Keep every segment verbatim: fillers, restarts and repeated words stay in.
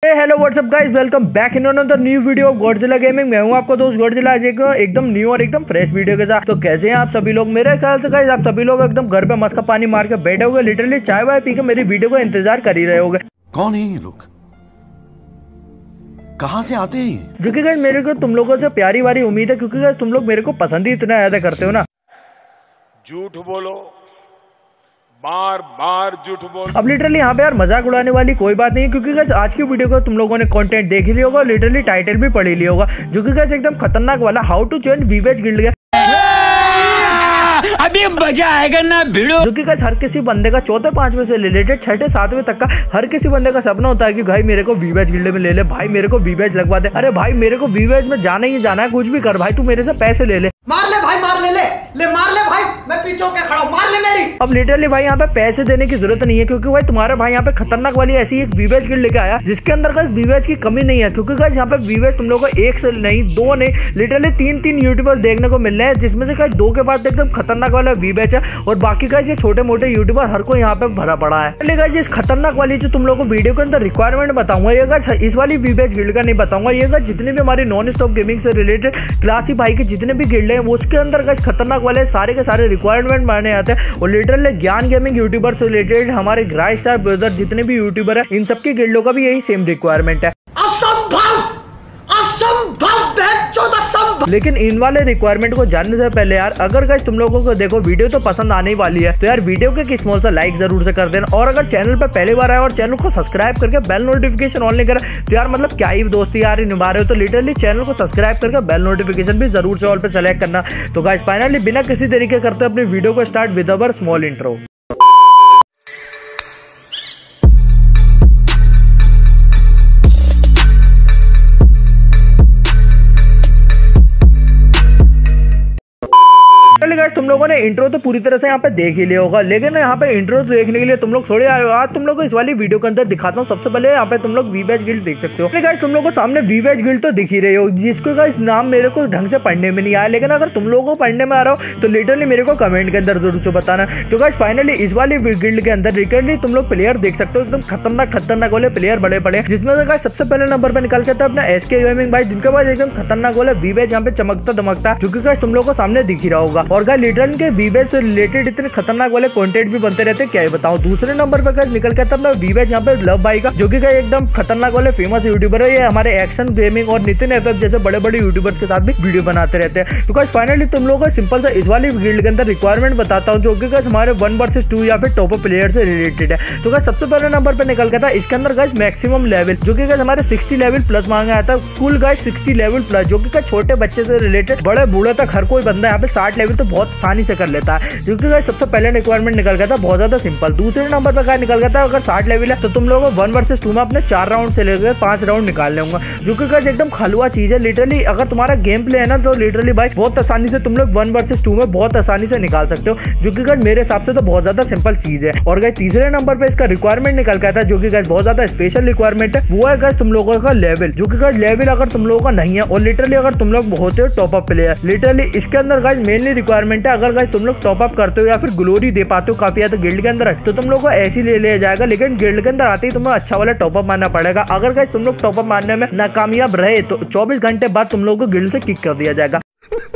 Hello what's up guys, welcome back in another new video of Godzilla Gaming. मैं हूं आपका दोस्त गॉडजिला, आज एक एकदम न्यू और एकदम फ्रेश वीडियो के साथ। तो कैसे हैं आप सभी लोग? मेरे ख्याल से गाइस आप सभी लोग एकदम घर पे मस्त का पानी मार के बैठे होगे, लिटरली चाय वाय पी के मेरी वीडियो का इंतजार कर ही रहे होगे। कौन है ये लोग, कहां से आते हैं? जो कि गाइस मेरे को तुम लोगों से प्यारी वारी उम्मीद है, क्योंकि गाइस तुम लोग मेरे को पसंद ही इतना ज्यादा करते हो ना। झूठ बोलो, बार बार झूठ बोलो। अब लिटरली यहाँ पे यार मजाक उड़ाने वाली कोई बात नहीं है, क्योंकि गाइस आज की वीडियो को तुम लोगों ने कंटेंट देख ही लिया होगा, लिटरली टाइटल भी पढ़ ही लिया होगा, जो कि गाइस एकदम खतरनाक वाला हाउ टू जॉइन वीवेज गिल्ड। अभी मजा आएगा ना भिड़ो। जो कि गाइस हर किसी बंदे का चौथे पांचवें से रिलेटेड छठे सातवें तक का हर किसी बंदे का सपना होता है कि भाई मेरे को वीवेज गिल्ड में ले ले, भाई मेरे को वीवेज लगवा दे, अरे भाई मेरे को वीवेज में जाना ही जाना है, कुछ भी कर भाई तू मेरे से पैसे ले ले। मार ले भाई, मार ले ले ले मार ले भाई, मैं पीछे होके खड़ा हूं, मार ले मेरी। अब लिटरली भाई यहाँ पे पैसे देने की जरूरत नहीं है, क्योंकि भाई तुम्हारा भाई यहाँ पे खतरनाक वाली ऐसी एक वीवेज गिल्ड लेके आया जिसके अंदर गाइस वीवेज की कमी नहीं है, क्योंकि गाइस यहाँ पे वीवेज तुम लोगों को एक से नहीं, दो नहीं, लिटरली तीन तीन यूट्यूबर देखने को मिल रहे हैं, जिसमें से गाइस दो के पास एकदम खतरनाक वाला वीवेज है और बाकी गाइस ये छोटे मोटे यूट्यूबर हर कोई यहाँ पे भरा पड़ा है। पहले गाइस इस खतरनाक वाली जो तुम लोगों को वीडियो के अंदर रिक्वायरमेंट बताऊंगा, ये गाइस इस वाली वीवेज गिल्ड का नहीं बताऊंगा, ये गाइस जितने भी हमारी नॉन स्टॉप गेमिंग से रिलेटेड क्लासी भाई के जितने भी गिल्ड है उसके अंदर गाइस खतरनाक वाले सारे के सारे रिक्वायरमेंट मारने आते हैं। और लिटरली ज्ञान गेमिंग यूट्यूबर से रिलेटेड हमारे ग्राई स्टार ब्रदर जितने भी यूट्यूबर है इन सबकी गिल्डों का भी यही सेम रिक्वायरमेंट है। असंभव असंभव असंभव। लेकिन इन वाले रिक्वायरमेंट को जानने से पहले यार अगर गाइस तुम लोगों को देखो वीडियो तो पसंद आने ही वाली है, तो यार वीडियो के एक स्मॉल सा लाइक जरूर से कर देना, और अगर चैनल पे पहली बार आए और चैनल को सब्सक्राइब करके बेल नोटिफिकेशन ऑन नहीं करा तो यार मतलब क्या ही दोस्ती यार निभा रहे हो, तो लिटरली चैनल को सब्सक्राइब करके बेल नोटिफिकेशन भी जरूर से ऑल पे सेलेक्ट करना। तो गाइस फाइनली बिना किसी तरीके करते अपनी वीडियो को start with our small intro. तुम लोगों ने इंट्रो तो पूरी तरह से यहाँ पे देख ही लिया होगा, लेकिन यहाँ पे इंट्रो देखने के लिए तुम लोग थोड़े आए हो। आज तुम लोग को इस वाली वीडियो के अंदर दिखाता हूँ। सबसे पहले यहाँ पे तुम लोग वीवेज गिल्ड देख सकते हो। गाइस तुम लोगों को सामने वीवेज गिल्ड तो दिख ही रही हो, जिसको गाइस नाम मेरे को ढंग से पढ़ने में नहीं आया, लेकिन अगर तुम लोगों को पढ़ने में आ रहा हो तो लिटरली मेरे को कमेंट के अंदर जरूर से बताना। तो गाइस फाइनली इस वाली गिल्ड के अंदर रिकरली तुम लोग प्लेयर देख सकते हो, एकदम खतरनाक खतरनाक वाले प्लेयर बड़े बड़े, जिसमें से गाइस सबसे पहले नंबर पे निकल के था अपना एसके गेमिंग भाई, जिनके पास एकदम खतरनाक वाला वीवेज यहाँ पे चमकता दमकता, जो कि गाइस तुम लोगों को सामने दिख ही रहा होगा। और गाइस लिटरली के वीवेज से रिलेटेड इतने खतरनाक वाले कंटेंट भी बनते रहते हैं, क्या बताऊं। दूसरे नंबर पे गाइस निकल के आता अपना वीवेज यहाँ पे लव भाई का, जो कि गाइस एकदम खतरनाक वाले फेमस यूट्यूबर है, ये हमारे एक्शन गेमिंग और नितिन एफएफ जैसे बड़े बड़े यूट्यूबर्स के साथ भी वीडियो बनाते रहते हैं। तो गाइस फाइनली तुम लोगों को सिंपल सा इस वाली गिल्ड के अंदर रिक्वायरमेंट बताता हूँ, जो कि गाइस हमारे वन वर्सेस टू या फिर टॉप प्लेयर से रिलेटेड है। तो गाइस सबसे पहले नंबर पे निकल के था इसके अंदर गाइस मैक्सिमम लेवल, जो कि गाइस हमारे सिक्सटी लेवल प्लस मांगा आता है, कुल गाइस सिक्सटी लेवल प्लस, जो कि गाइस छोटे बच्चे से रिलेटेड बड़े बूढ़े तक हर कोई बंदा यहाँ पे साठ लेवल तो बहुत आसानी से कर लेता है, जो कि गाइस सबसे पहले रिक्वायरमेंट निकल गया था बहुत ज्यादा सिंपल। दूसरे नंबर पर क्या निकल गया था, अगर साठ लेवल है तो तुम लोगों को वन वर्सेस टू में अपने चार राउंड से लेकर पांच राउंड निकाल लेंगे, जो कि गाइस एकदम खलुआ चीज है। लिटरली अगर तुम्हारा गेम प्ले है ना तो लिटरली भाई बहुत आसानी से तुम लोग वन वर्सेस टू में बहुत आसानी से निकाल सकते हो, जो कि गाइस मेरे हिसाब से तो बहुत ज्यादा सिंपल चीज है। और गाइस तीसरे नंबर पे इसका रिक्वायरमेंट निकल गया था, जो कि गाइस बहुत ज्यादा स्पेशल रिक्वायरमेंट है, वो है गाइस तुम लोगों का लेवल, जो कि गाइस लेवल अगर तुम लोगों का नहीं है और लिटरली अगर तुम लोग होते हो टॉप अप प्लेयर, लिटरली इसके अंदर गाइस मेनली रिक्वायरमेंट है, अगर गाइस तुम लोग टॉप अप करते हो या फिर ग्लोरी दे पाते हो काफी ज्यादा गिल्ड के अंदर तो तुम लोग को ऐसे ही ले लिया जाएगा, लेकिन गिल्ड के अंदर आते ही तुम्हें अच्छा वाला टॉपअप मारना पड़ेगा। अगर गाइस तुम लोग टॉपअप मारने में नाकामयाब रहे तो चौबीस घंटे बाद तुम लोग को गिल्ड से किक कर दिया जाएगा,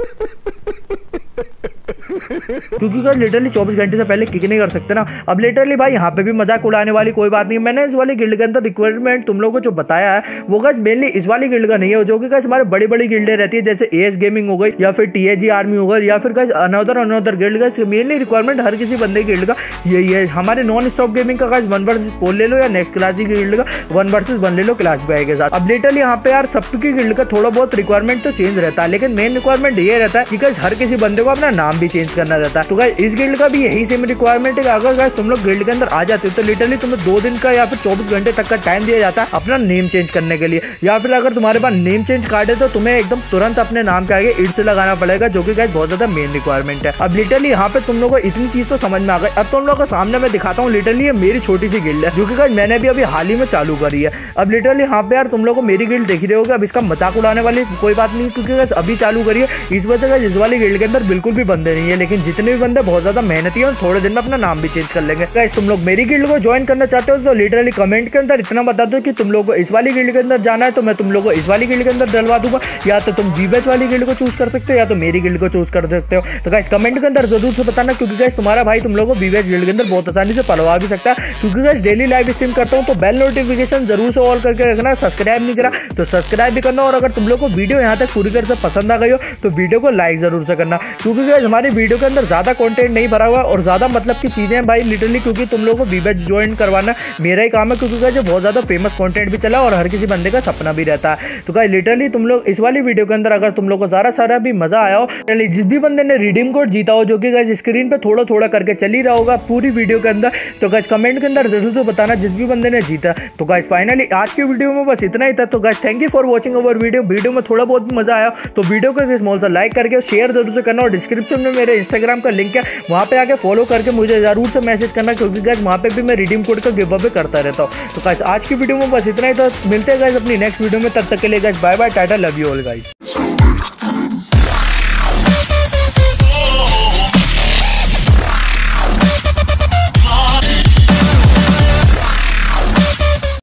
क्योंकि गाइस लिटरली चौबीस घंटे से पहले किक नहीं कर सकते ना। अब लिटरली भाई यहाँ पे भी मजाक उड़ाने वाली कोई बात नहीं, मैंने इस वाली गिल्ड के अंदर रिक्वायरमेंट तुम लोगों को जो बताया है वो गाइस मेनली इस वाली गिल्ड का नहीं है, जो कि गाइस हमारे बड़ी बड़ी गिल्डें रहती है, जैसे एएस गेमिंग हो गई या फिर टीएजी आर्मी हो गई या फिर गाइस अनदर अनदर गिल्ड का मेनली रिक्वायरमेंट हर किसी बंदे की गिल्ड का यही है। हमारे नॉन स्टॉप गेमिंग का गाइस वन वर्सेस फोर ले लो या नेक्स्ट क्लास की गिल्ड का वन वर्सेस वन ले लो क्लास भाई के साथ। अब लिटरली यहाँ पे यार सबकी गिल्ड का थोड़ा बहुत रिक्वायरमेंट तो चेंज रहता है, लेकिन मेन रिक्वायरमेंट ये रहता है कि गाइस हर किसी बंदे को अपना नाम भी चेंज करना रहता है। तो गाइस इस गिल्ड का भी यही सेम रिक्वायरमेंट है कि अगर गाइस तुम लोग गिल्ड के अंदर आ जाते हो तो लिटरली तुम्हें दो दिन का या फिर चौबीस घंटे तक का टाइम दिया जाता है अपना नेम चेंज करने के लिए, या फिर अगर तुम्हारे पास नेम चेंज कार्ड है तो तुम्हें एकदम तुरंत अपने नाम के आगे इट से लगाना पड़ेगा, जो कि गाइस बहुत ज्यादा मेन रिक्वायरमेंट है। अब लिटरली यहाँ पे तुम लोग को इतनी चीज तो समझ में आ गई। अब तुम लोग को सामने मैं दिखाता हूँ, लिटरली ये मेरी छोटी सी गिल्ड है, जो कि गाइस मैंने भी अभी हाल ही में चालू करी है। अब लिटरली यहाँ पे यार तुम लोग को मेरी गिल्ड देख रहे होगे, अब इसका मजाक उड़ाने वाली कोई बात नहीं, क्योंकि गाइस अभी चालू करी है, इस वजह से इस वाली गिल्ड के अंदर बिल्कुल भी बंदे नहीं है, लेकिन जितने भी बंदे बहुत ज्यादा मेहनती है थोड़े दिन में अपना नाम भी चेंज कर लेंगे। गाइस तुम लोग मेरी गिल्ड को ज्वाइन करना चाहते हो तो लिटरली कमेंट के अंदर इतना बता दो कि तुम लोग को इस वाली गिल्ड के अंदर जाना है तो मैं तुम लोग को इस वाली गिल्ड के अंदर डलवा दूंगा, या तो तुम वीबैच वाली गिल्ड को चूज कर सकते हो या तो मेरी गिल्ड को चूज कर सकते हो। तो गाइस कमेंट के अंदर जरूर से बताना, क्योंकि गाइस तुम्हारा भाई तुम लोग को वीबैच गिल्ड के अंदर बहुत आसानी से पलवा भी सकता है, क्योंकि गाइस डेली लाइव स्ट्रीम करता हूँ तो बेल नोटिफिकेशन जरूर से ऑल करके रखना। सब्सक्राइब नहीं करा तो सब्सक्राइब भी करना, और अगर तुम लोग को वीडियो यहाँ तक पूरी तरह से पसंद आ गई हो तो वीडियो को लाइक जरूर से करना, क्योंकि गाइस हमारी वीडियो के अंदर ज्यादा कंटेंट नहीं भरा हुआ और ज्यादा मतलब की चीजें हैं भाई लिटरली, क्योंकि तुम लोगों को वीबैच ज्वाइन करवाना मेरा ही काम है, क्योंकि गाइस बहुत ज्यादा फेमस कंटेंट भी चला और हर किसी बंदे का सपना भी रहता है। तो गाइस लिटरली तुम लोग इस वाली वीडियो के अंदर अगर तुम लोग को सारा सारा भी मजा आया हो, जिस भी बंदे ने रिडीम कोड जीता हो जो कि गाइस स्क्रीन पे थोड़ा थोड़ा करके चल ही रहा होगा पूरी वीडियो के अंदर, तो गाइस कमेंट के अंदर जरूर से बताना जिस भी बंदे ने जीता। तो गाइस फाइनली आज की वीडियो में बस इतना ही था। तो guys thank you for watching our video. Video में थोड़ा बहुत मजा आया तो वीडियो को स्मॉल सा लाइक करके शेयर जरूर से करना, और डिस्क्रिप्शन में मेरे इंस्टाग्राम का लिंक है, वहाँ पे आके फॉलो करके मुझे जरूर से मैसेज करना, क्योंकि गाइस वहाँ पे भी मैं रिडीम कोड का गिव अवे करता रहता हूँ। तो गाइस आज की वीडियो में बस इतना ही था, मिलते हैं गाइस अपनी नेक्स्ट वीडियो में, तब तक के लिए guys bye bye, tata, love you all guys.